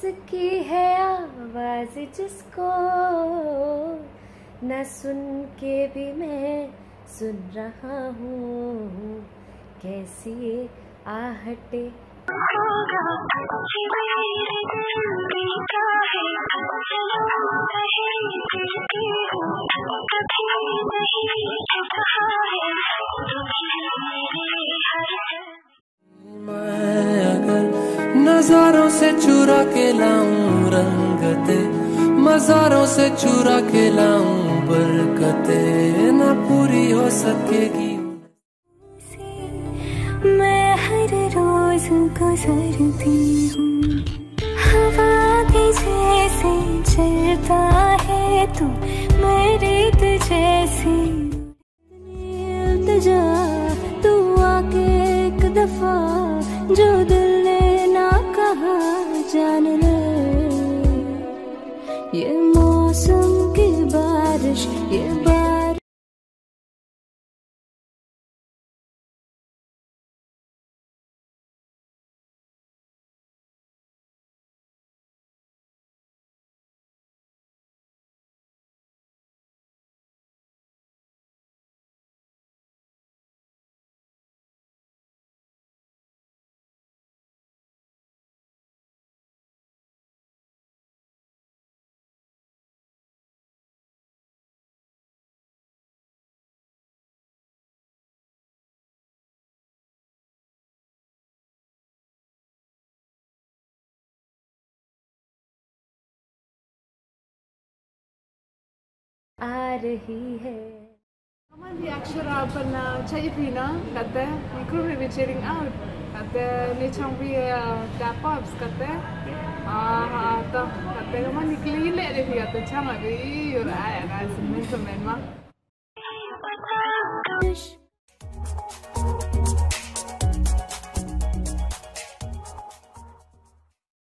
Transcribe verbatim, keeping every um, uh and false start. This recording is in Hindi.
उसकी है आवाज जिसको न सुन के भी मैं सुन रहा हूँ, कैसी आहटे नजारों से चुरा के लाऊं रंगते, मजारों से चुरा के लाऊं बरकते, न पूरी हो सकेगी। मैं हर रोज गुजरती हूँ, हवा के जैसे चलता है तू मेरे जैसे। इल्तिजा तू आके एक दफा जो दिल ने ना कहा जान ले, ये मौसम की बारिश ये बारिश। आ rही है. Naman di Akshara pa na Chaipina, kate, ni crew be cheering out, kate ni champi tapops kate, ah ta kate naman ni clean le rही kate chama be yura ya guys, men to men ma.